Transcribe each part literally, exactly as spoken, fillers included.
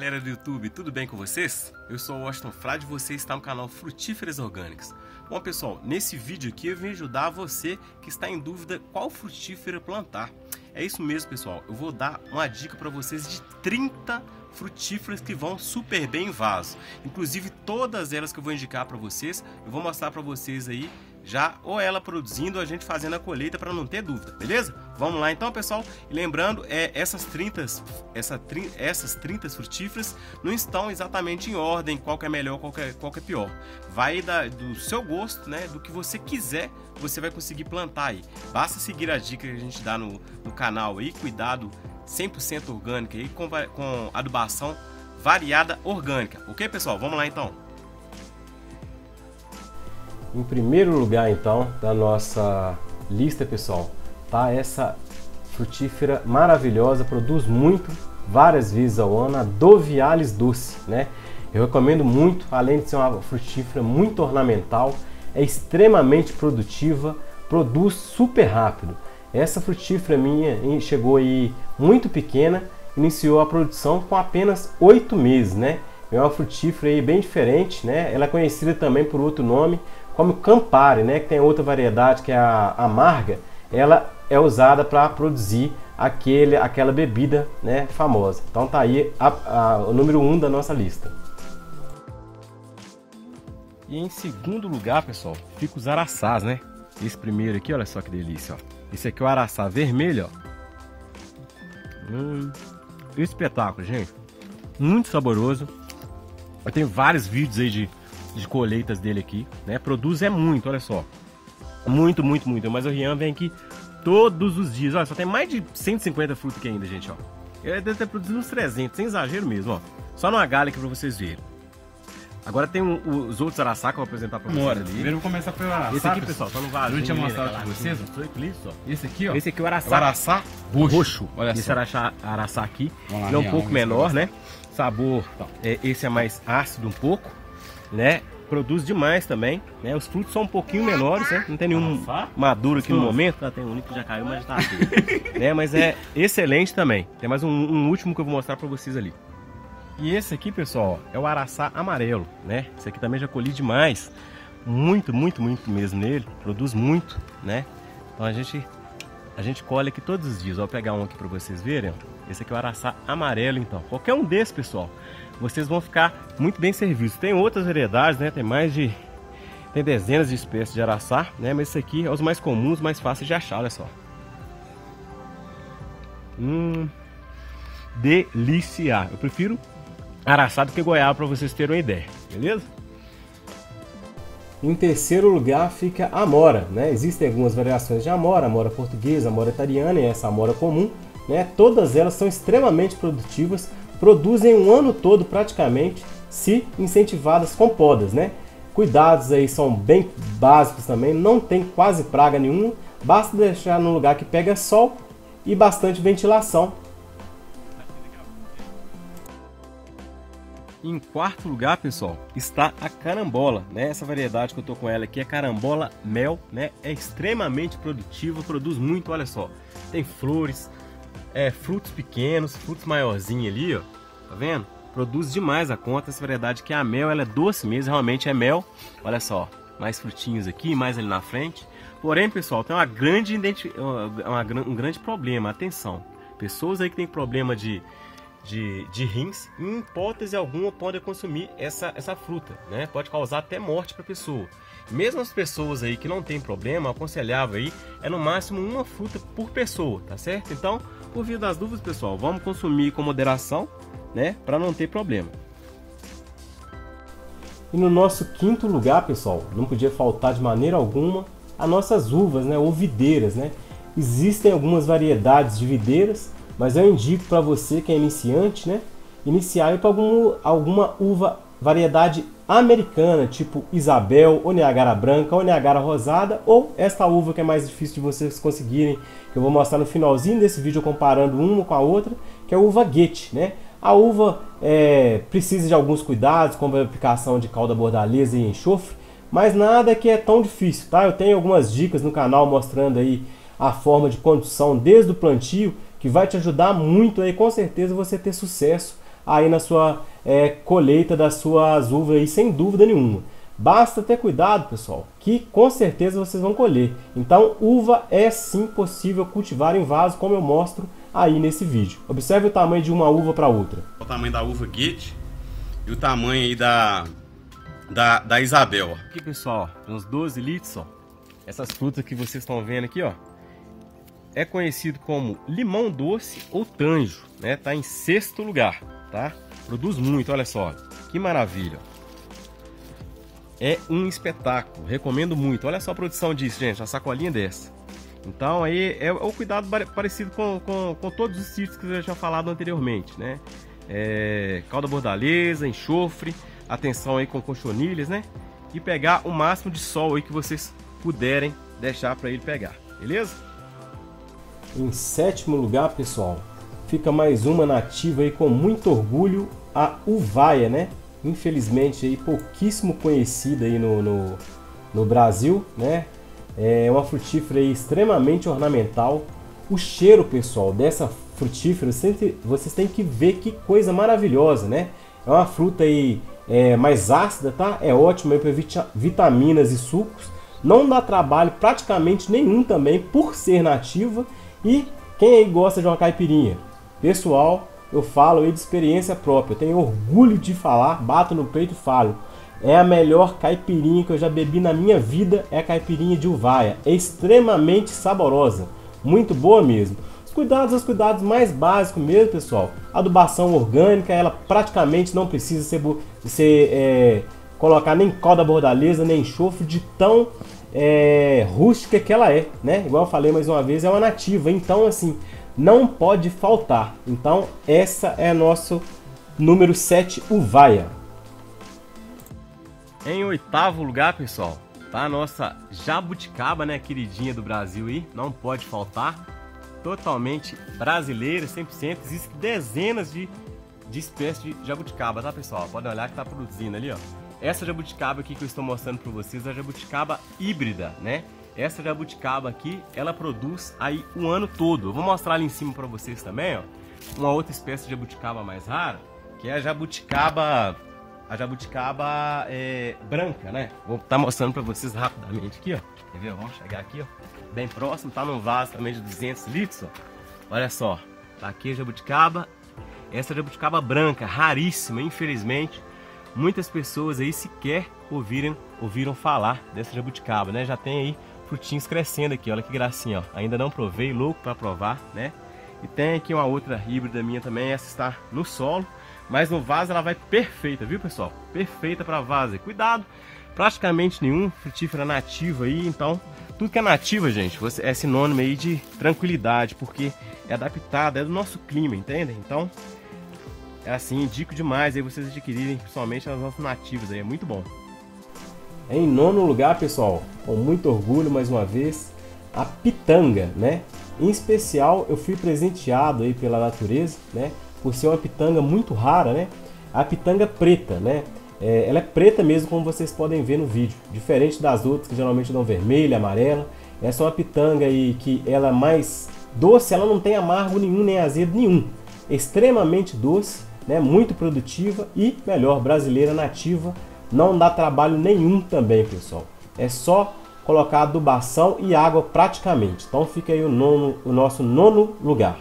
Galera do YouTube, tudo bem com vocês? Eu sou o Washington Frade e você está no canal Frutíferas Orgânicas. Bom pessoal, nesse vídeo aqui eu vim ajudar você que está em dúvida qual frutífera plantar. É isso mesmo pessoal, eu vou dar uma dica para vocês de trinta frutíferas que vão super bem em vaso. Inclusive todas elas que eu vou indicar para vocês, eu vou mostrar para vocês aí já ou ela produzindo ou a gente fazendo a colheita para não ter dúvida, beleza? Vamos lá então pessoal, e lembrando, é, essas, trinta, essa, essas trinta frutíferas não estão exatamente em ordem, qual que é melhor, qual que é, qual que é pior. Vai da, do seu gosto, né, do que você quiser, você vai conseguir plantar aí. Basta seguir a dica que a gente dá no, no canal aí, cuidado cem por cento orgânico aí, com, com adubação variada orgânica, ok pessoal? Vamos lá então. Em primeiro lugar, então, da nossa lista, pessoal, tá essa frutífera maravilhosa, produz muito, várias vezes ao ano, a Dovialis doce, né? Eu recomendo muito, além de ser uma frutífera muito ornamental, é extremamente produtiva, produz super rápido. Essa frutífera minha chegou aí muito pequena, iniciou a produção com apenas oito meses, né? É uma frutífera aí bem diferente, né? Ela é conhecida também por outro nome, como Campari, né, que tem outra variedade que é a amarga, ela é usada para produzir aquele, aquela bebida, né, famosa. Então tá aí a, a, o número um da nossa lista. E em segundo lugar, pessoal, fica os araçás, né? Esse primeiro aqui, olha só que delícia, ó. Esse aqui é o araçá vermelho, ó. Hum, espetáculo, gente. Muito saboroso. Eu tenho vários vídeos aí de de colheitas dele aqui, né? Produz é muito, olha só. Muito, muito, muito. Mas o Rian vem aqui todos os dias. Olha, só tem mais de cento e cinquenta frutas aqui ainda, gente, ó. Ele deve ter produzido uns trezentos, sem exagero mesmo, ó. Só numa galha aqui pra vocês verem. Agora tem um, os outros araçá que eu vou apresentar pra vocês. Bora, ali. primeiro eu vou começar pelo araçá. Esse aqui, pessoal, tá no vaso. Eu tinha mostrado pra vocês, ó. Esse aqui, ó. Esse aqui é o araçá, o araçá roxo. roxo. Olha esse só. araçá, araçá aqui, lá, ele é um real, pouco menor, né? Sabor, tá. é, esse é mais ácido um pouco, né? Produz demais também, né? Os frutos são um pouquinho menores, né? Não tem nenhum maduro aqui no momento. Ah, tem um único que já caiu, mas tá aqui. né? Mas é excelente também. Tem mais um, um último que eu vou mostrar pra vocês ali. E esse aqui, pessoal, é o araçá amarelo, né? Esse aqui também já colhi demais. Muito, muito, muito mesmo nele. Produz muito, né? Então a gente, a gente colhe aqui todos os dias. Vou pegar um aqui pra vocês verem. Esse aqui é o araçá amarelo, então. Qualquer um desses, pessoal, vocês vão ficar muito bem servidos. Tem outras variedades, né? Tem mais de... Tem dezenas de espécies de araçá, né? Mas esse aqui é os mais comuns, mais fáceis de achar, olha só. Hum... Delícia! Eu prefiro araçá do que goiaba, para vocês terem uma ideia, beleza? Em terceiro lugar fica a amora, né? Existem algumas variações de amora, amora portuguesa, amora italiana e essa amora comum, né? Todas elas são extremamente produtivas, produzem um ano todo praticamente, se incentivadas com podas, né? Cuidados aí são bem básicos também, não tem quase praga nenhuma, basta deixar num lugar que pega sol e bastante ventilação. Em quarto lugar, pessoal, está a carambola, né? Essa variedade que eu tô com ela aqui é carambola mel, né? É extremamente produtiva, produz muito, olha só. Tem flores, é, frutos pequenos, frutos maiorzinhos ali, ó. Tá vendo? Produz demais a conta. Essa variedade que é a mel, ela é doce mesmo, realmente é mel. Olha só, mais frutinhos aqui, mais ali na frente. Porém, pessoal, tem uma grande uma, um grande problema, atenção. Pessoas aí que tem problema de De, de rins, em hipótese alguma podem consumir essa, essa fruta, né? Pode causar até morte para a pessoa. Mesmo as pessoas aí que não tem problema, aconselhável aí é no máximo uma fruta por pessoa, tá certo? Então, por via das dúvidas, pessoal, vamos consumir com moderação, né? Para não ter problema. E no nosso quinto lugar, pessoal, não podia faltar de maneira alguma as nossas uvas, né? Ou videiras, né? Existem algumas variedades de videiras, mas eu indico para você que é iniciante, né, iniciar para algum, alguma uva variedade americana, tipo Isabel, ou Niagara branca, ou Niagara rosada, ou esta uva que é mais difícil de vocês conseguirem, que eu vou mostrar no finalzinho desse vídeo comparando uma com a outra, que é a uva Goethe, né? A uva é, precisa de alguns cuidados, como a aplicação de calda bordaleza e enxofre, mas nada que é tão difícil, tá? Eu tenho algumas dicas no canal mostrando aí a forma de condução desde o plantio, que vai te ajudar muito aí, com certeza, você ter sucesso aí na sua é, colheita das suas uvas aí, sem dúvida nenhuma. Basta ter cuidado, pessoal, que com certeza vocês vão colher. Então, uva é sim possível cultivar em vaso, como eu mostro aí nesse vídeo. Observe o tamanho de uma uva para outra. O tamanho da uva Goethe e o tamanho aí da, da, da Isabel. Aqui, pessoal, uns doze litros, ó. Essas frutas que vocês estão vendo aqui, ó, é conhecido como limão doce ou tanjo, né? Tá em sexto lugar, tá? Produz muito, olha só, que maravilha. É um espetáculo, recomendo muito. Olha só a produção disso, gente, uma sacolinha dessa. Então aí é o cuidado parecido com, com, com todos os sítios que eu já tinha falado anteriormente, né? É, calda bordaleza, enxofre, atenção aí com cochonilhas, né? E pegar o máximo de sol aí que vocês puderem deixar para ele pegar, beleza? Em sétimo lugar, pessoal, fica mais uma nativa aí com muito orgulho, a uvaia, né? Infelizmente aí pouquíssimo conhecida aí no, no, no Brasil, né? É uma frutífera aí extremamente ornamental. O cheiro, pessoal, dessa frutífera, vocês têm que ver que coisa maravilhosa, né? É uma fruta aí é, mais ácida, tá? É ótima para vitaminas e sucos. Não dá trabalho praticamente nenhum também por ser nativa. E quem aí gosta de uma caipirinha? Pessoal, eu falo aí de experiência própria, eu tenho orgulho de falar, bato no peito e falo. É a melhor caipirinha que eu já bebi na minha vida, é a caipirinha de uvaia. É extremamente saborosa, muito boa mesmo. Os cuidados, os cuidados mais básicos mesmo, pessoal. Adubação orgânica, ela praticamente não precisa ser, ser é, colocar nem calda bordaleza, nem enxofre, de tão é, rústica que ela é, né? Igual eu falei mais uma vez, é uma nativa, então assim, não pode faltar. Então essa é nosso número sete, uvaia. Em oitavo lugar, pessoal, tá a nossa jabuticaba, né, queridinha do Brasil aí, não pode faltar. Totalmente brasileira, cem por cento. Existem dezenas de, de espécies de jabuticaba, tá, pessoal? Podem olhar que tá produzindo ali, ó. Essa jabuticaba aqui que eu estou mostrando para vocês é a jabuticaba híbrida, né? Essa jabuticaba aqui, ela produz aí o ano todo. Eu vou mostrar ali em cima para vocês também, ó, uma outra espécie de jabuticaba mais rara, que é a jabuticaba, a jabuticaba é, branca, né? Vou estar mostrando para vocês rapidamente aqui, ó. Quer ver? Vamos chegar aqui, ó, bem próximo. Tá num vaso também de duzentos litros, ó. Olha só, tá aqui a jabuticaba. Essa jabuticaba branca, raríssima, infelizmente. Muitas pessoas aí sequer ouviram, ouviram falar dessa jabuticaba, né? Já tem aí frutinhos crescendo aqui, olha que gracinha, ó. Ainda não provei, louco para provar, né? E tem aqui uma outra híbrida minha também, essa está no solo, mas no vaso ela vai perfeita, viu, pessoal? Perfeita para vaso. Cuidado, praticamente nenhum frutífera nativa aí, então tudo que é nativa, gente, é sinônimo aí de tranquilidade, porque é adaptado, é do nosso clima, entendem? Então é assim, indico demais aí vocês adquirirem, principalmente as nossas nativas aí, é muito bom. Em nono lugar, pessoal, com muito orgulho mais uma vez, a pitanga, né? Em especial, eu fui presenteado aí pela natureza, né? Por ser uma pitanga muito rara, né? A pitanga preta, né? É, ela é preta mesmo, como vocês podem ver no vídeo, diferente das outras que geralmente dão vermelha, amarela. Essa é uma pitanga aí que ela é mais doce, ela não tem amargo nenhum, nem azedo nenhum. Extremamente doce, né? Muito produtiva e, melhor, brasileira nativa. Não dá trabalho nenhum também, pessoal. É só colocar adubação e água praticamente. Então fica aí o, nono, o nosso nono lugar.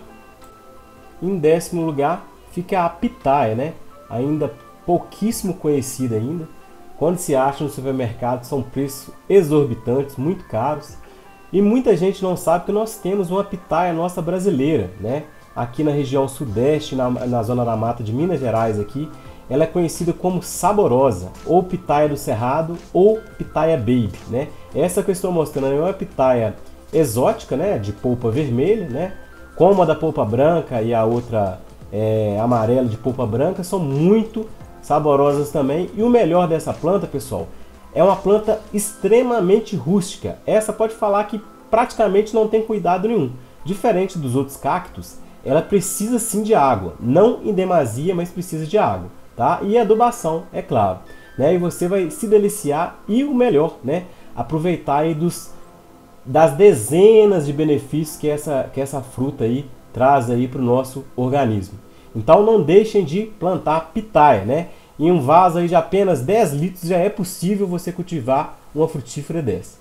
Em décimo lugar fica a pitaia, né? Ainda pouquíssimo conhecida ainda. Quando se acha no supermercado são preços exorbitantes, muito caros. E muita gente não sabe que nós temos uma pitaia nossa brasileira, né? Aqui na região sudeste, na, na zona da mata de Minas Gerais aqui, ela é conhecida como saborosa, ou pitaia do cerrado, ou pitaia baby, né? Essa que eu estou mostrando é uma pitaia exótica, né? De polpa vermelha, né? Como a da polpa branca e a outra é, amarela de polpa branca, são muito saborosas também. E o melhor dessa planta, pessoal, é uma planta extremamente rústica. Essa pode falar que praticamente não tem cuidado nenhum. Diferente dos outros cactos, ela precisa sim de água, não em demasia, mas precisa de água. Tá? E adubação, é claro, né? E você vai se deliciar e o melhor, né? Aproveitar aí dos, das dezenas de benefícios que essa, que essa fruta aí traz aí para o nosso organismo. Então não deixem de plantar pitaia, né? Em um vaso aí de apenas dez litros já é possível você cultivar uma frutífera dessa.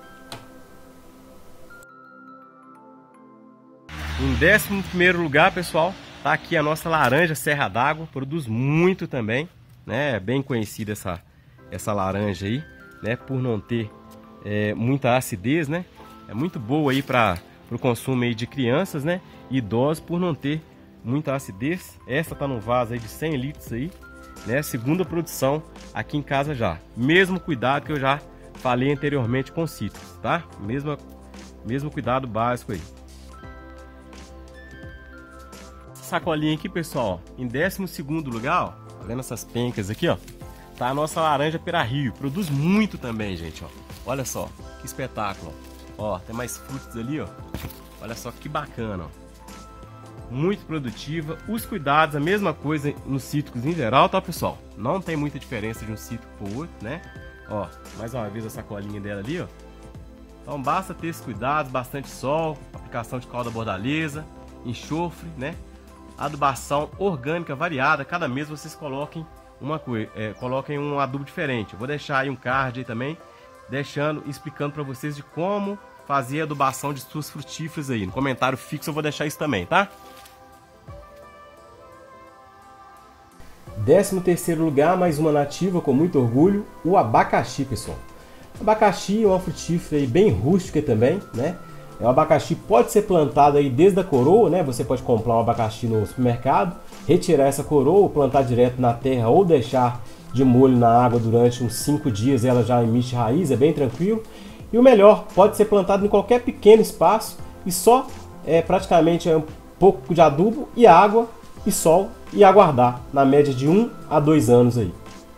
Em décimo primeiro lugar, pessoal, tá aqui a nossa laranja Serra d'Água, produz muito também, né? É bem conhecida essa, essa laranja aí, né? Por não ter é, muita acidez, né? É muito boa aí para o consumo aí de crianças, né? E idosos, por não ter muita acidez. Essa tá no vaso aí de cem litros aí, né? Segunda produção aqui em casa já. Mesmo cuidado que eu já falei anteriormente com cítricos, tá? Mesmo, mesmo cuidado básico aí. Sacolinha aqui, pessoal, ó, em décimo segundo lugar, ó, tá vendo essas pencas aqui, ó, tá a nossa laranja Pera Rio, produz muito também, gente, ó, olha só, que espetáculo, ó, tem mais frutos ali, ó, olha só que bacana, ó, muito produtiva, os cuidados, a mesma coisa nos cítricos em geral, tá, pessoal, não tem muita diferença de um cítrico pro outro, né, ó, mais uma vez a sacolinha dela ali, ó, então basta ter esses cuidados, bastante sol, aplicação de calda bordaleza, enxofre, né, adubação orgânica variada, cada mês vocês coloquem uma coisa, é, coloquem um adubo diferente. Eu vou deixar aí um card aí também, deixando, explicando para vocês de como fazer a adubação de suas frutíferas aí. No comentário fixo eu vou deixar isso também, tá? Décimo terceiro lugar, mais uma nativa com muito orgulho, o abacaxi, pessoal. O abacaxi é uma frutífera aí bem rústica também, né? O abacaxi pode ser plantado aí desde a coroa, né? Você pode comprar um abacaxi no supermercado, retirar essa coroa, plantar direto na terra ou deixar de molho na água durante uns cinco dias, ela já emite raiz, é bem tranquilo. E o melhor, pode ser plantado em qualquer pequeno espaço e só é, praticamente é um pouco de adubo e água e sol e aguardar, na média de um a dois anos aí.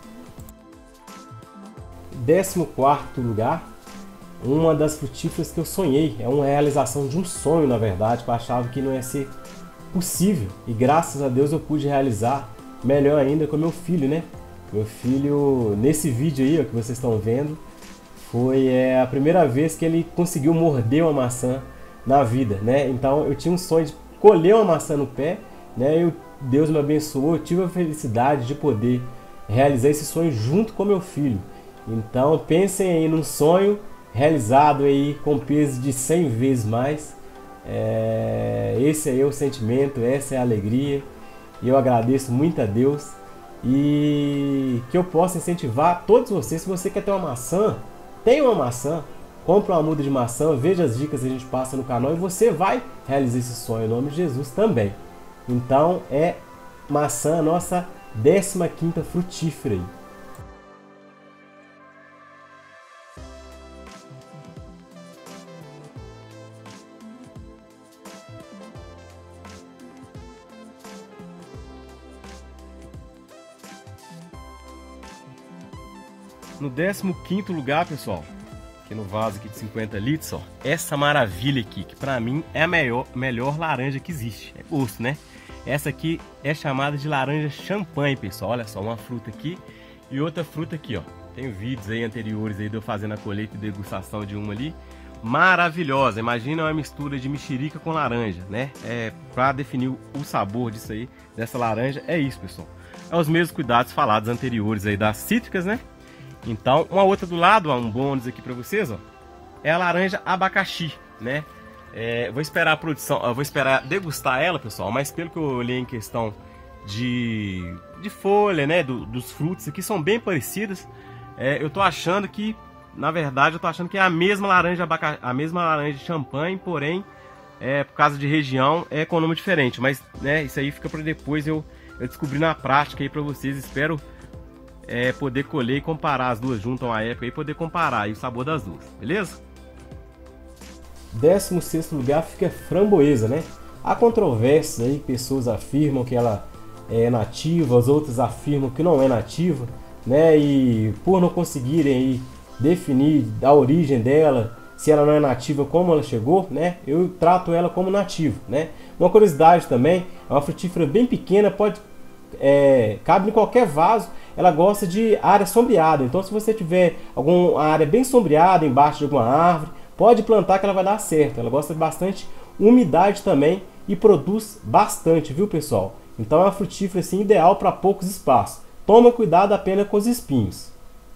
Décimo quarto lugar, uma das frutíferas que eu sonhei, é uma realização de um sonho, na verdade, que eu achava que não ia ser possível. E graças a Deus eu pude realizar, melhor ainda com meu filho, né? Meu filho, nesse vídeo aí ó, que vocês estão vendo, foi é, a primeira vez que ele conseguiu morder uma maçã na vida, né? Então eu tinha um sonho de colher uma maçã no pé, né? E Deus me abençoou, eu tive a felicidade de poder realizar esse sonho junto com meu filho. Então pensem aí num sonho realizado aí com peso de cem vezes mais. É, esse aí é o sentimento, essa é a alegria. E eu agradeço muito a Deus. E que eu possa incentivar todos vocês. Se você quer ter uma maçã, tenha uma maçã, compre uma muda de maçã, veja as dicas que a gente passa no canal e você vai realizar esse sonho em nome de Jesus também. Então é maçã, a nossa décima quinta frutífera aí. No décimo quinto lugar, pessoal, aqui no vaso aqui de cinquenta litros, ó, essa maravilha aqui, que pra mim é a melhor, melhor laranja que existe. É gosto, né? Essa aqui é chamada de laranja champanhe, pessoal. Olha só, uma fruta aqui e outra fruta aqui, ó. Tem vídeos aí anteriores aí de eu fazendo a colheita e degustação de uma ali. Maravilhosa. Imagina uma mistura de mexerica com laranja, né? É, pra definir o sabor disso aí, dessa laranja, é isso, pessoal. É os mesmos cuidados falados anteriores aí das cítricas, né? Então, uma outra do lado, ó, um bônus aqui para vocês, ó, é a laranja abacaxi, né? É, vou esperar a produção, ó, vou esperar degustar ela, pessoal, mas pelo que eu olhei em questão de, de folha, né, do, dos frutos aqui, são bem parecidas. É, eu tô achando que, na verdade, eu tô achando que é a mesma laranja abaca, a mesma laranja de champanhe, porém, é, por causa de região, é com nome diferente. Mas, né, isso aí fica para depois eu, eu descobrir na prática aí para vocês. Espero É, poder colher e comparar as duas junto a uma época e poder comparar aí o sabor das duas, beleza? Décimo sexto lugar fica framboesa, né? Há controvérsias aí, pessoas afirmam que ela é nativa, as outras afirmam que não é nativa, né? E por não conseguirem aí definir a origem dela, se ela não é nativa, como ela chegou, né? Eu trato ela como nativa, né? Uma curiosidade também, é uma frutífera bem pequena, pode é, cabe em qualquer vaso. Ela gosta de área sombreada, então se você tiver alguma área bem sombreada embaixo de alguma árvore, pode plantar que ela vai dar certo. Ela gosta de bastante umidade também e produz bastante, viu, pessoal? Então é uma frutífera assim, ideal para poucos espaços. Toma cuidado apenas com os espinhos.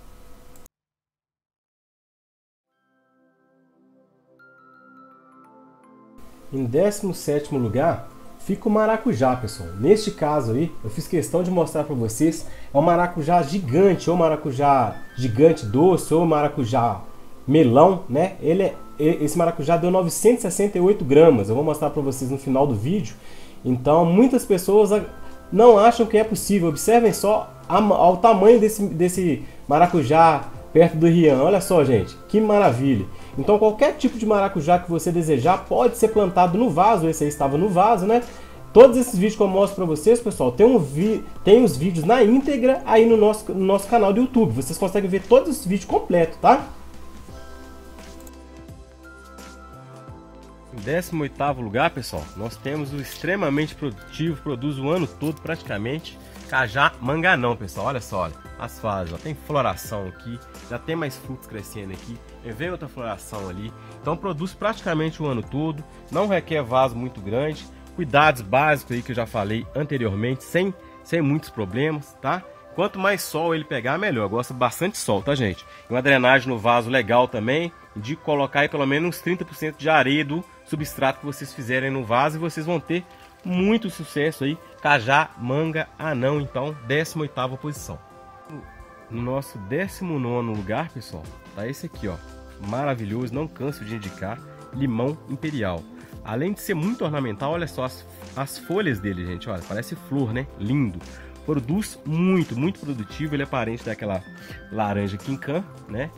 Em décimo sétimo lugar, fica o maracujá, pessoal. Neste caso aí, eu fiz questão de mostrar para vocês, é um maracujá gigante, ou maracujá gigante doce, ou maracujá melão, né? Ele é, esse maracujá deu novecentos e sessenta e oito gramas, eu vou mostrar para vocês no final do vídeo. Então, muitas pessoas não acham que é possível. Observem só ao tamanho desse, desse maracujá perto do Rian. Olha só, gente, que maravilha. Então qualquer tipo de maracujá que você desejar pode ser plantado no vaso. Esse aí estava no vaso, né? Todos esses vídeos que eu mostro para vocês, pessoal, tem, um vi tem os vídeos na íntegra aí no nosso, no nosso canal do YouTube. Vocês conseguem ver todos os vídeos completos, tá? Em décimo oitavo lugar, pessoal, nós temos o extremamente produtivo, produz o ano todo praticamente, cajá manganão, pessoal. Olha só, olha, as fases, ó, tem floração aqui, já tem mais frutos crescendo aqui, vem outra floração ali. Então produz praticamente o ano todo, não requer vaso muito grande, cuidados básicos aí que eu já falei anteriormente, sem, sem muitos problemas, tá? Quanto mais sol ele pegar, melhor. Eu gosto bastante de sol, tá, gente? E uma drenagem no vaso legal também. Indico colocar aí pelo menos uns trinta por cento de areia do substrato que vocês fizerem no vaso e vocês vão ter muito sucesso aí. Cajá, manga, anão, então, décima oitava posição. No nosso décimo nono lugar, pessoal, tá esse aqui, ó. Maravilhoso, não canso de indicar. Limão imperial. Além de ser muito ornamental, olha só as, as folhas dele, gente. Olha, parece flor, né? Lindo. Produz muito, muito produtivo. Ele é parente daquela laranja quincan, né?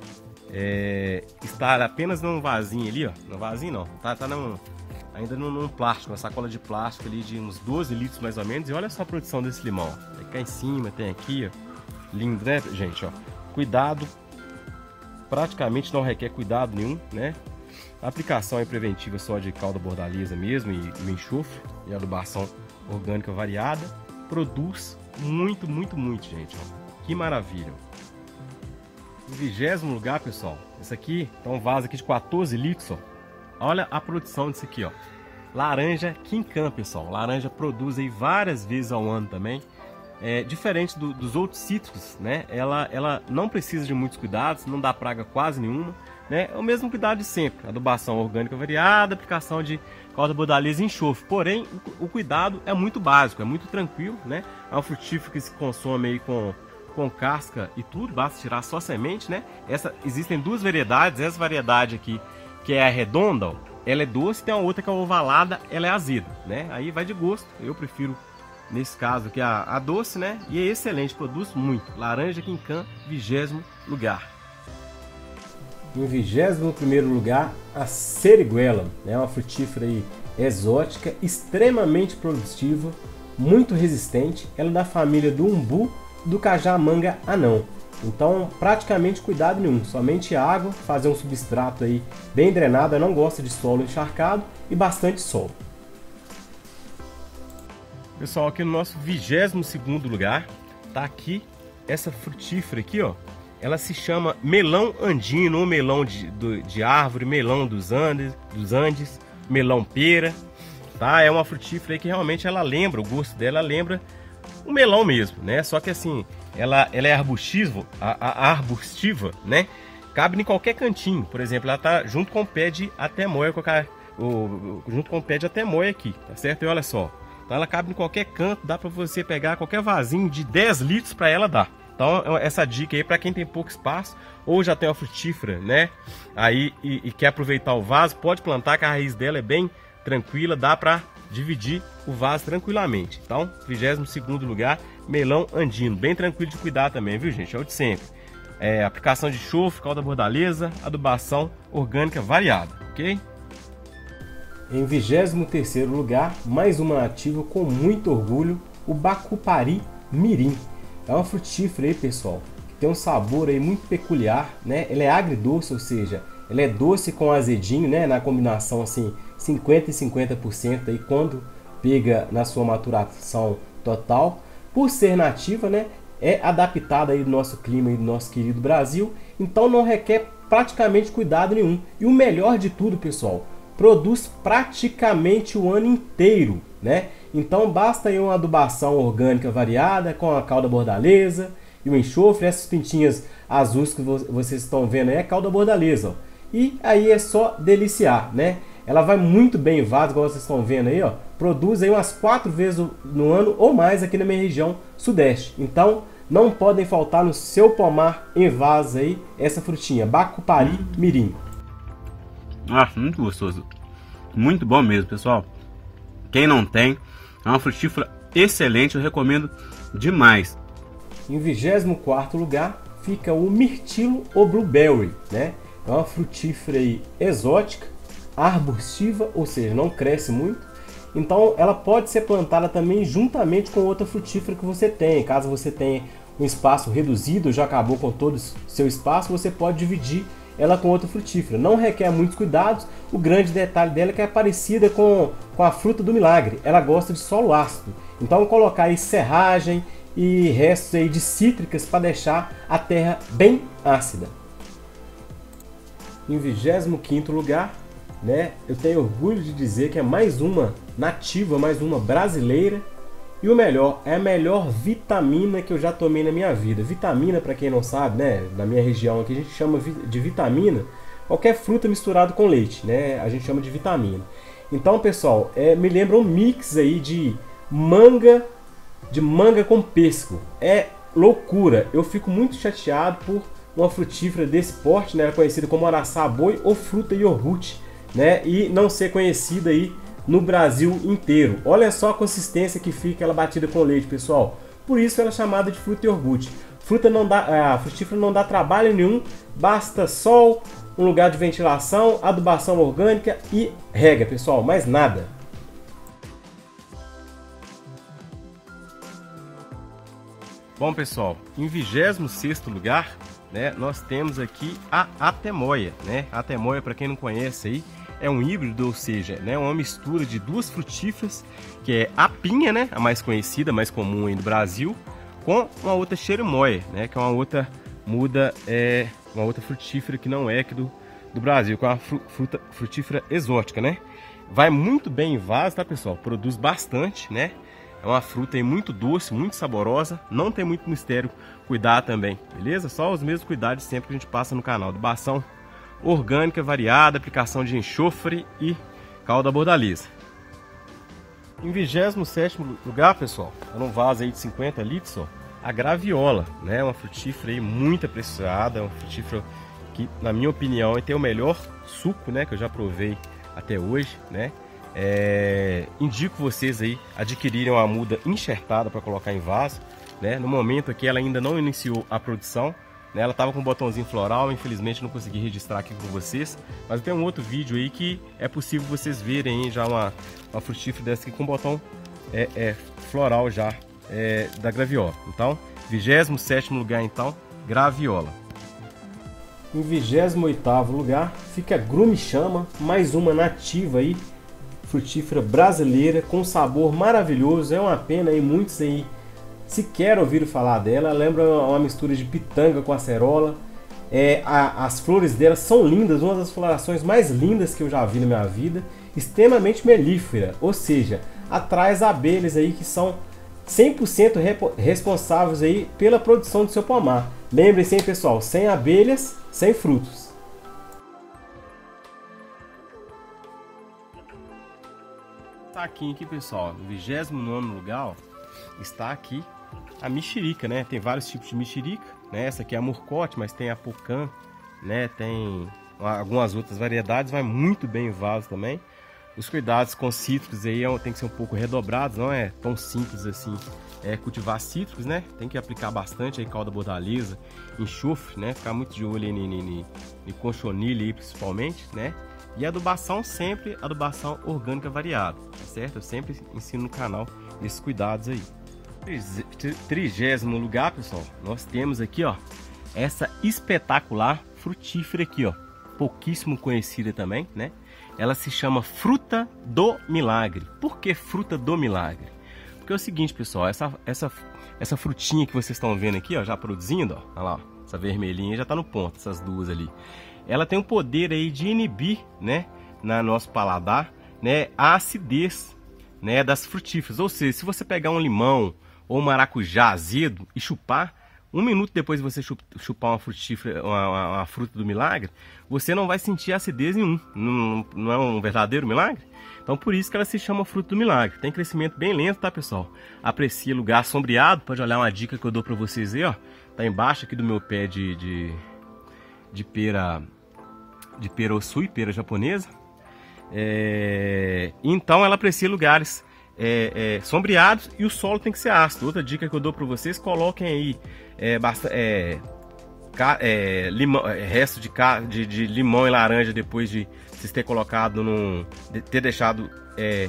É, está apenas num vasinho ali, ó. No vasinho não, tá, tá num, ainda num, num plástico, uma sacola de plástico ali de uns doze litros mais ou menos. E olha só a produção desse limão, ó. Tem cá em cima, tem aqui, ó. Lindo, né, gente, ó. Cuidado, praticamente não requer cuidado nenhum, né? A aplicação é preventiva só de calda bordaleza mesmo e o enxofre e adubação orgânica variada. Produz muito, muito, muito, gente, ó. Que maravilha. Em vigésimo lugar, pessoal, esse aqui é um vaso aqui de quatorze litros, ó. Olha a produção disso aqui, ó. Laranja quincan, pessoal. Laranja produz aí várias vezes ao ano também. É, diferente do, dos outros cítricos, né? Ela, ela não precisa de muitos cuidados, não dá praga quase nenhuma, né? É o mesmo cuidado de sempre. Adubação orgânica variada, aplicação de calda bordaleza e enxofre. Porém, o, o cuidado é muito básico, é muito tranquilo, né? É um frutífero que se consome aí com... com casca e tudo, basta tirar só semente, né? Essa, existem duas variedades, essa variedade aqui, que é a redonda, ó, ela é doce, tem a outra que é ovalada, ela é azeda, né? Aí vai de gosto, eu prefiro, nesse caso aqui, a, a doce, né? E é excelente, produz muito. Laranja quincan, vigésimo lugar. Em vigésimo primeiro lugar, a seriguela, né? Uma frutífera aí exótica, extremamente produtiva, muito resistente, ela é da família do umbu, do cajá manga anão. Então praticamente cuidado nenhum, somente água, fazer um substrato aí bem drenado, não gosta de solo encharcado e bastante sol. Pessoal, aqui no nosso vigésimo segundo lugar tá aqui essa frutífera aqui, ó. Ela se chama melão andino ou melão de, de, de árvore, melão dos Andes, dos Andes, melão pera, tá? É uma frutífera aí que realmente ela lembra, o gosto dela lembra o melão mesmo, né? Só que assim, ela, ela é arbustiva, a, a arbustiva, né? Cabe em qualquer cantinho. Por exemplo, ela tá junto com o pé de atemoia, junto com o pé de atemoia aqui, tá certo? E olha só, então ela cabe em qualquer canto, dá para você pegar qualquer vasinho de dez litros para ela dar. Então essa dica aí para quem tem pouco espaço ou já tem uma frutífera, né? Aí e, e quer aproveitar o vaso, pode plantar, que a raiz dela é bem tranquila, dá para dividir o vaso tranquilamente. Então, vigésimo segundo lugar, melão andino, bem tranquilo de cuidar também, viu, gente? É o de sempre. É, aplicação de enxofre, calda bordaleza, adubação orgânica variada, ok? Em vigésimo terceiro lugar, mais uma nativa com muito orgulho, o bacupari mirim. É uma frutífera aí, pessoal, que tem um sabor aí muito peculiar, né? Ela é agridoce, ou seja, ela é doce com azedinho, né? Na combinação assim, cinquenta e cinquenta por cento aí quando pega na sua maturação total. Por ser nativa, né? É adaptada aí do nosso clima e do nosso querido Brasil, então não requer praticamente cuidado nenhum. E o melhor de tudo, pessoal, produz praticamente o ano inteiro, né? Então basta aí uma adubação orgânica variada com a calda bordaleza e o enxofre. Essas pintinhas azuis que vocês estão vendo aí é calda bordaleza, ó. E aí é só deliciar, né? Ela vai muito bem em vaso, igual vocês estão vendo aí, ó. Produz aí umas quatro vezes no ano ou mais aqui na minha região sudeste. Então não podem faltar no seu pomar em vaso aí essa frutinha, Bacupari mirim. Ah, muito gostoso. Muito bom mesmo, pessoal. Quem não tem, é uma frutífera excelente, eu recomendo demais. Em vigésimo quarto lugar fica o mirtilo ou blueberry, né? É uma frutífera aí exótica, arbustiva, ou seja, não cresce muito. Então ela pode ser plantada também juntamente com outra frutífera que você tem. Caso você tenha um espaço reduzido, já acabou com todo o seu espaço, você pode dividir ela com outra frutífera. Não requer muitos cuidados. O grande detalhe dela é que é parecida com, com a fruta do milagre. Ela gosta de solo ácido. Então colocar aí serragem e restos aí de cítricas para deixar a terra bem ácida. Em vigésimo quinto lugar, né, eu tenho orgulho de dizer que é mais uma nativa, mais uma brasileira. E o melhor, é a melhor vitamina que eu já tomei na minha vida. Vitamina, para quem não sabe, né, na minha região aqui a gente chama de vitamina qualquer fruta misturada com leite, né, a gente chama de vitamina. Então, pessoal, é, me lembra um mix aí de manga, de manga com pêssego. É loucura. Eu fico muito chateado por uma frutífera desse porte, né, conhecida como araçá-boi ou fruta iogurte, né, e não ser conhecida aí no Brasil inteiro. Olha só a consistência que fica ela batida com leite, pessoal. Por isso ela é chamada de fruta iogurte. Fruta não dá, a frutífera não dá trabalho nenhum, basta sol, um lugar de ventilação, adubação orgânica e rega, pessoal, mais nada. Bom, pessoal, em vigésimo sexto lugar, né, nós temos aqui a atemoia, né? A atemoia, para quem não conhece aí, é um híbrido, ou seja, né, uma mistura de duas frutíferas, que é a pinha, né, a mais conhecida, mais comum aí no Brasil, com uma outra cherimoia, né, que é uma outra muda, é, uma outra frutífera que não é aqui do, do Brasil, que é uma fruta, frutífera exótica, né? Vai muito bem em vaso, tá, pessoal? Produz bastante, né? É uma fruta aí muito doce, muito saborosa, não tem muito mistério cuidar também, beleza? Só os mesmos cuidados sempre que a gente passa no canal. Adubação orgânica variada, aplicação de enxofre e calda bordaleza. Em vigésimo sétimo lugar, pessoal, num vaso aí de cinquenta litros, ó, a graviola, né? Uma frutífera aí muito apreciada, uma frutífera que, na minha opinião, tem o melhor suco, né, que eu já provei até hoje, né? É, indico vocês aí adquirirem uma muda enxertada para colocar em vaso, né? No momento aqui ela ainda não iniciou a produção, né? Ela estava com um botãozinho floral, infelizmente não consegui registrar aqui com vocês, mas tem um outro vídeo aí que é possível vocês verem aí já uma, uma frutífera dessa aqui com botão é, é, floral já é, da graviola. Então, vigésimo sétimo lugar então, graviola. Em vigésimo oitavo lugar fica a grume-chama, mais uma nativa aí, frutífera brasileira com sabor maravilhoso. É uma pena aí muitos aí sequer ouviram falar dela. Lembra uma mistura de pitanga com acerola. É, a, as flores dela são lindas, uma das florações mais lindas que eu já vi na minha vida. Extremamente melífera, ou seja, atrai as abelhas aí que são cem por cento responsáveis aí pela produção do seu pomar. Lembrem-se, hein, pessoal, sem abelhas, sem frutos. Aqui, aqui, pessoal, no vigésimo nono lugar, ó, está aqui a mexerica, né? Tem vários tipos de mexerica, né? Essa aqui é a murcote, mas tem a pocã, né? Tem algumas outras variedades, vai muito bem em vaso também. Os cuidados com cítricos aí tem que ser um pouco redobrados, não é tão simples assim é, cultivar cítricos, né? Tem que aplicar bastante aí calda bordaleza, enxofre, né? Ficar muito de olho aí em conchonilha aí principalmente, né? E adubação sempre, adubação orgânica variada, tá certo? Eu sempre ensino no canal esses cuidados aí. Trigésimo lugar, pessoal, nós temos aqui, ó, essa espetacular frutífera aqui, ó, pouquíssimo conhecida também, né? Ela se chama fruta do milagre. Por que fruta do milagre? Porque é o seguinte, pessoal, essa, essa, essa frutinha que vocês estão vendo aqui, ó, já produzindo, ó, olha lá, ó, essa vermelhinha já tá no ponto, essas duas ali. Ela tem o poder aí de inibir, né, na nosso paladar, né, a acidez né, das frutíferas. Ou seja, se você pegar um limão ou um maracujá azedo e chupar, um minuto depois de você chupar uma frutífera, uma, uma, uma fruta do milagre, você não vai sentir acidez nenhum. Não, não é um verdadeiro milagre? Então por isso que ela se chama fruta do milagre. Tem crescimento bem lento, tá, pessoal? Aprecia lugar sombreado. Pode olhar uma dica que eu dou para vocês aí, ó. Tá embaixo aqui do meu pé de, de, de pera, de pera osui, pera japonesa. É, então ela aprecia lugares é, é, sombreados e o solo tem que ser ácido. Outra dica que eu dou para vocês, coloquem aí é, basta, é, ca, é, limão, é, resto de, ca, de, de limão e laranja depois de vocês ter colocado no, de, ter deixado é,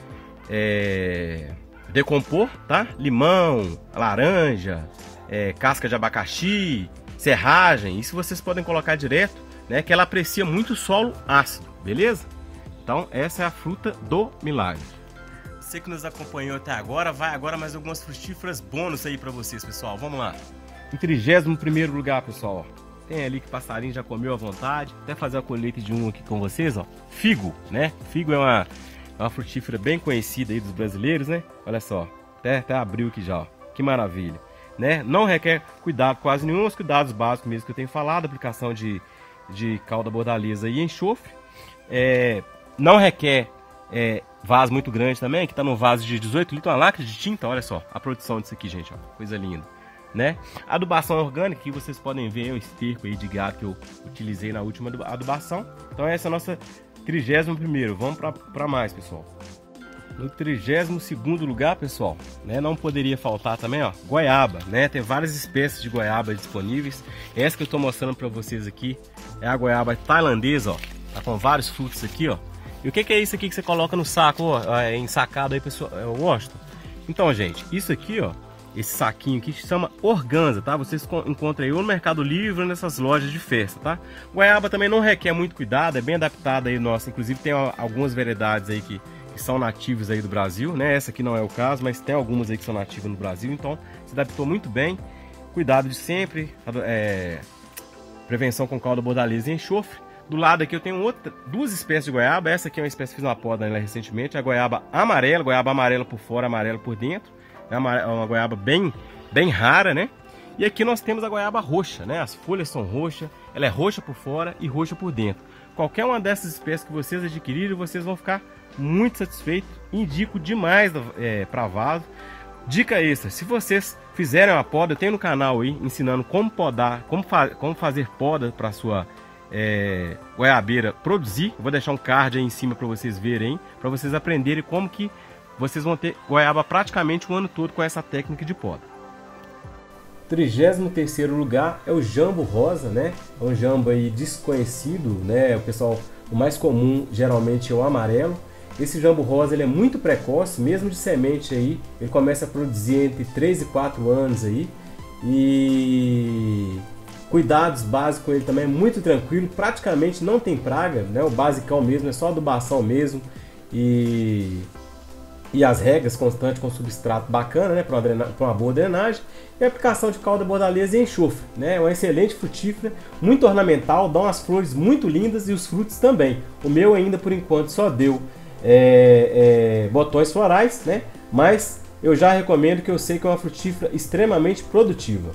é, decompor, tá? Limão, laranja, é, casca de abacaxi, serragem, isso vocês podem colocar direto, né? Que ela aprecia muito o solo ácido, beleza? Então essa é a fruta do milagre. Você que nos acompanhou até agora, vai agora mais algumas frutíferas bônus aí pra vocês, pessoal. Vamos lá. Em trigésimo primeiro lugar, pessoal, ó, tem ali que o passarinho já comeu à vontade. Até fazer a colheita de um aqui com vocês, ó. Figo, né? Figo é uma, uma frutífera bem conhecida aí dos brasileiros, né? Olha só, até, até abriu aqui já, ó. Que maravilha, né? Não requer cuidado quase nenhum, os cuidados básicos mesmo que eu tenho falado, aplicação de, de calda bordaleza e enxofre. É, não requer é, vaso muito grande também, que tá no vaso de dezoito litros, uma lacre de tinta, olha só a produção disso aqui, gente, ó, coisa linda, né? Adubação orgânica, que vocês podem ver o esterco aí de gado que eu utilizei na última adubação. Então essa é a nossa trigésimo primeiro, vamos para mais, pessoal. No trigésimo segundo lugar, pessoal, né, não poderia faltar também, ó, goiaba, né? Tem várias espécies de goiaba disponíveis. Essa que eu tô mostrando para vocês aqui é a goiaba tailandesa, ó, tá com vários frutos aqui, ó. E o que, que é isso aqui que você coloca no saco, ó, é ensacado aí, pessoal, é o Washington? Então, gente, isso aqui, ó, esse saquinho aqui se chama organza, tá? Vocês encontram aí ou no Mercado Livre ou nessas lojas de festa, tá? Goiaba também não requer muito cuidado, é bem adaptada aí, nossa. Inclusive tem algumas variedades aí que, que são nativas aí do Brasil, né? Essa aqui não é o caso, mas tem algumas aí que são nativas no Brasil, então se adaptou muito bem. Cuidado de sempre, é, prevenção com calda bordaleza e enxofre. Do lado aqui eu tenho outra, duas espécies de goiaba. Essa aqui é uma espécie que fiz uma poda nela recentemente, a goiaba amarela, goiaba amarela por fora, amarela por dentro. É uma, uma goiaba bem, bem rara, né? E aqui nós temos a goiaba roxa, né? As folhas são roxas, ela é roxa por fora e roxa por dentro. Qualquer uma dessas espécies que vocês adquirirem, vocês vão ficar muito satisfeitos. Indico demais é, para vaso. Dica extra, se vocês fizerem uma poda, eu tenho no canal aí ensinando como podar, como, fa como fazer poda para sua é, goiabeira produzir. Eu vou deixar um card aí em cima para vocês verem, para vocês aprenderem como que vocês vão ter goiaba praticamente o ano todo com essa técnica de poda. trigésimo terceiro lugar é o jambo rosa, né? É um jambo aí desconhecido, né? O pessoal, o mais comum geralmente é o amarelo. Esse jambo rosa ele é muito precoce, mesmo de semente aí, ele começa a produzir entre três e quatro anos aí. E cuidados básicos com ele também é muito tranquilo, praticamente não tem praga, né? O basicão mesmo, é só adubação mesmo. E e as regas constantes com substrato bacana, né, para uma, uma boa drenagem, e a aplicação de calda bordaleza e enxofre, né, uma excelente frutífera, muito ornamental, dá umas flores muito lindas e os frutos também. O meu ainda por enquanto só deu é, é, botões florais, né, mas eu já recomendo, que eu sei que é uma frutífera extremamente produtiva.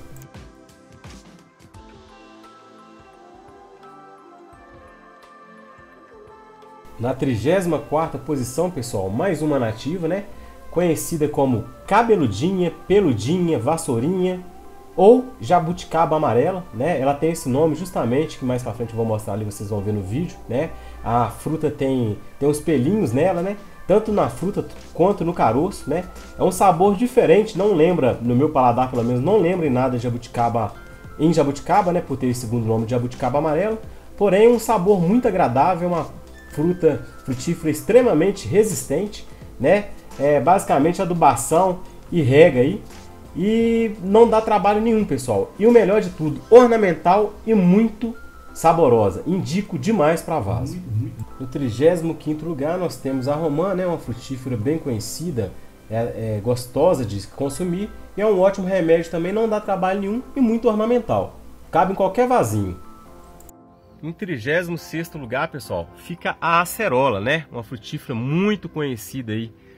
Na trigésima quarta posição, pessoal, mais uma nativa, né? Conhecida como cabeludinha, peludinha, vassourinha ou jabuticaba amarela, né? Ela tem esse nome justamente, que mais pra frente eu vou mostrar ali, vocês vão ver no vídeo, né? A fruta tem, tem uns pelinhos nela, né? Tanto na fruta quanto no caroço, né? É um sabor diferente, não lembra, no meu paladar pelo menos, não lembra em nada de jabuticaba, em jabuticaba, né? Por ter esse segundo nome de jabuticaba amarela. Porém, é um sabor muito agradável, uma fruta frutífera extremamente resistente, né? É basicamente adubação e rega aí, e não dá trabalho nenhum, pessoal. E o melhor de tudo, ornamental e muito saborosa. Indico demais para vaso. No trigésimo quinto lugar nós temos a romã, né? Uma frutífera bem conhecida, é, é gostosa de consumir e é um ótimo remédio também, não dá trabalho nenhum e muito ornamental. Cabe em qualquer vasinho. Em trigésimo sexto lugar, pessoal, fica a acerola, né? Uma frutífera muito conhecida aí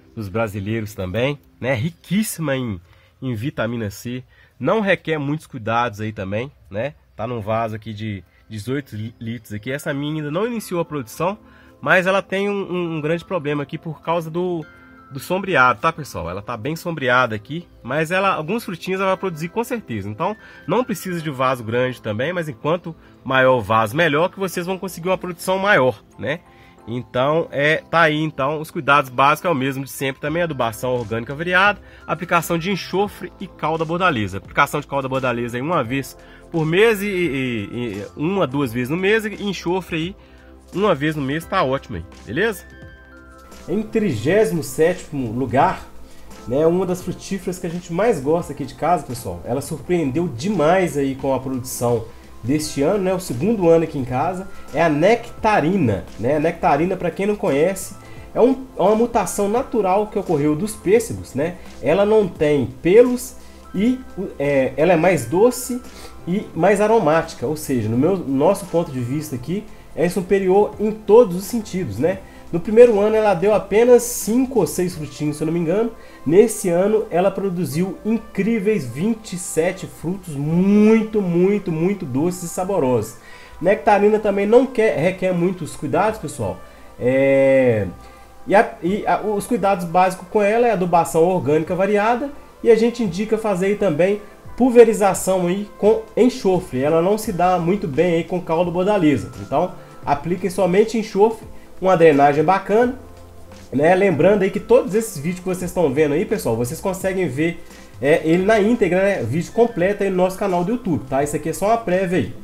dos brasileiros também, né? Riquíssima em, em vitamina C, não requer muitos cuidados aí também, né? Tá num vaso aqui de dezoito litros aqui. Essa minha ainda não iniciou a produção, mas ela tem um, um, um grande problema aqui por causa do, do sombreado, tá, pessoal? Ela tá bem sombreada aqui, mas ela, alguns frutinhos ela vai produzir com certeza. Então não precisa de vaso grande também, mas enquanto maior o vaso, melhor, que vocês vão conseguir uma produção maior, né? Então, é, tá aí então, os cuidados básicos é o mesmo de sempre também, adubação orgânica variada, aplicação de enxofre e calda bordaleza. Aplicação de calda bordaleza aí uma vez por mês e, e, e uma, duas vezes no mês, e enxofre aí uma vez no mês, tá ótimo aí, beleza? Em trigésimo sétimo lugar, né, uma das frutíferas que a gente mais gosta aqui de casa, pessoal. Ela surpreendeu demais aí com a produção deste ano, né, o segundo ano aqui em casa, é a nectarina, né? A nectarina, para quem não conhece, é, um, é uma mutação natural que ocorreu dos pêssegos, né? Ela não tem pelos e é, ela é mais doce e mais aromática, ou seja, no meu, nosso ponto de vista aqui, é superior em todos os sentidos, né? No primeiro ano ela deu apenas cinco ou seis frutinhos, se eu não me engano. Nesse ano ela produziu incríveis vinte e sete frutos muito, muito, muito doces e saborosos. Nectarina também não quer, requer muitos cuidados, pessoal. É... E, a, e a, os cuidados básicos com ela é adubação orgânica variada, e a gente indica fazer aí também pulverização aí com enxofre. Ela não se dá muito bem aí com caldo bordaleza. Então apliquem somente enxofre, uma drenagem bacana, né? Lembrando aí que todos esses vídeos que vocês estão vendo aí, pessoal, vocês conseguem ver é, ele na íntegra, né? Vídeo completo aí no nosso canal do YouTube, tá? Isso aqui é só uma prévia aí.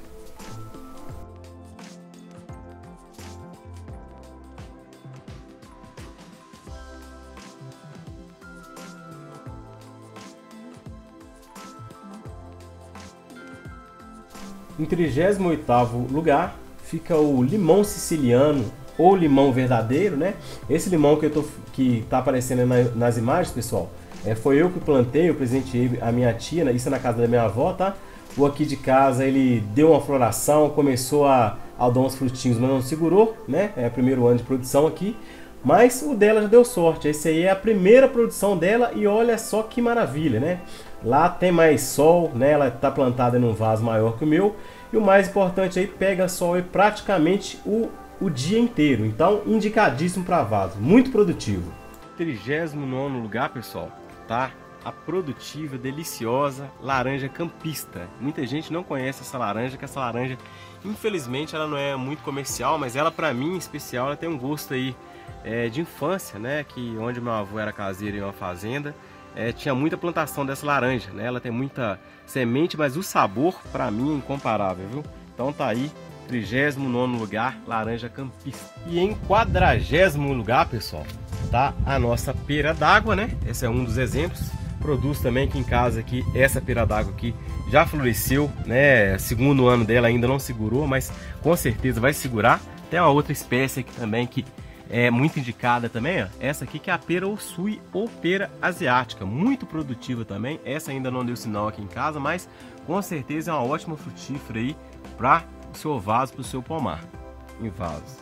Em trigésimo oitavo lugar fica o limão siciliano ou limão verdadeiro, né? Esse limão que eu tô, que tá aparecendo na, nas imagens, pessoal, é, foi eu que plantei, eu presenteei a minha tia, né? Isso é na casa da minha avó, tá? O aqui de casa ele deu uma floração, começou a, a dar uns frutinhos, mas não segurou, né? É o primeiro ano de produção aqui, mas o dela já deu sorte. Esse aí é a primeira produção dela e olha só que maravilha, né? Lá tem mais sol, né? Ela tá plantada num vaso maior que o meu. E o mais importante aí, pega sol aí praticamente o, o dia inteiro. Então, indicadíssimo para vaso. Muito produtivo. trigésimo nono lugar, pessoal, tá? A produtiva, deliciosa laranja campista. Muita gente não conhece essa laranja, que essa laranja, infelizmente, ela não é muito comercial, mas ela, para mim, em especial, ela tem um gosto aí é, de infância, né? Que onde meu avô era caseiro em uma fazenda, É, tinha muita plantação dessa laranja, né? Ela tem muita semente, mas o sabor, para mim, é incomparável, viu? Então tá aí, trigésimo nono lugar, laranja campista. E em quadragésimo lugar, pessoal, tá a nossa pera d'água, né? Esse é um dos exemplos. Produz também aqui em casa aqui, essa pera d'água aqui já floresceu, né? Segundo ano dela ainda não segurou, mas com certeza vai segurar. Tem uma outra espécie aqui também que é muito indicada também, ó. Essa aqui que é a pera Usui ou pera asiática, muito produtiva também. Essa ainda não deu sinal aqui em casa, mas com certeza é uma ótima frutífera aí para o seu vaso, para o seu pomar em vasos.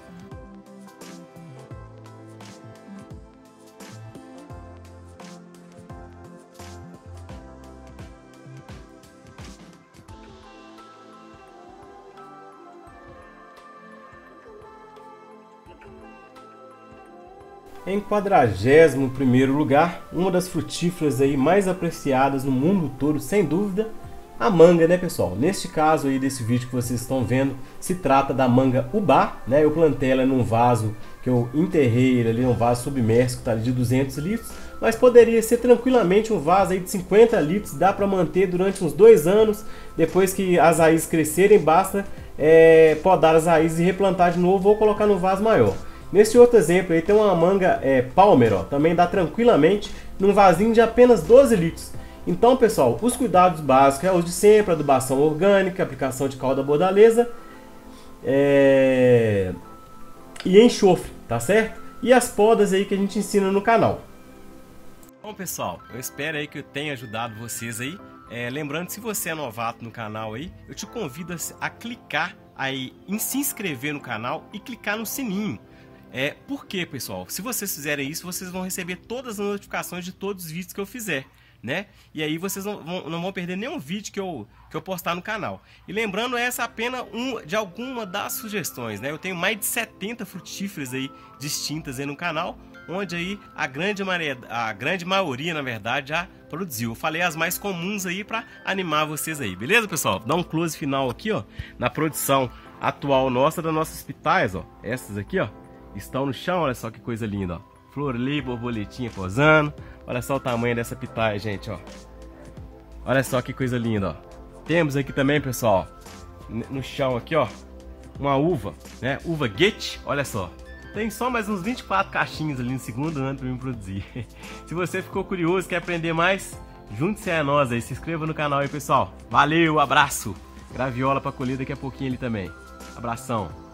Em quadragésimo primeiro lugar, uma das frutíferas aí mais apreciadas no mundo todo, sem dúvida, a manga, né, pessoal? Neste caso aí desse vídeo que vocês estão vendo, se trata da manga ubá, né? Eu plantei ela num vaso que eu enterrei ele ali, um vaso submerso que está ali de duzentos litros, mas poderia ser tranquilamente um vaso aí de cinquenta litros, dá para manter durante uns dois anos. Depois que as raízes crescerem, basta é, podar as raízes e replantar de novo ou colocar no vaso maior. Nesse outro exemplo aí tem uma manga é, Palmer, ó, também dá tranquilamente num vasinho de apenas doze litros. Então, pessoal, os cuidados básicos é os de sempre: adubação orgânica, aplicação de calda bordaleza é... e enxofre, tá certo? E as podas aí que a gente ensina no canal. Bom, pessoal, eu espero aí que eu tenha ajudado vocês aí. É, lembrando, se você é novato no canal aí, eu te convido a, a clicar aí em se inscrever no canal e clicar no sininho. É, por quê, pessoal? Se vocês fizerem isso, vocês vão receber todas as notificações de todos os vídeos que eu fizer, né? E aí vocês não vão, não vão perder nenhum vídeo que eu, que eu postar no canal. E lembrando, essa é apenas um de alguma das sugestões, né? Eu tenho mais de setenta frutíferas aí distintas aí no canal, onde aí a grande, maioria, a grande maioria, na verdade, já produziu. Eu falei as mais comuns aí para animar vocês aí, beleza, pessoal? Dá um close final aqui, ó, na produção atual nossa, das nossas pitais, ó. Essas aqui, ó, estão no chão, olha só que coisa linda, ó. Flor ali, borboletinha posando. Olha só o tamanho dessa pitaia, gente, ó. Olha só que coisa linda, ó. Temos aqui também, pessoal, no chão aqui, ó, uma uva, né? Uva Goethe, olha só. Tem só mais uns vinte e quatro caixinhos ali no segundo ano para me produzir. Se você ficou curioso, quer aprender mais, junte-se a nós aí, se inscreva no canal aí, pessoal. Valeu, abraço. Graviola para colher daqui a pouquinho ali também. Abração.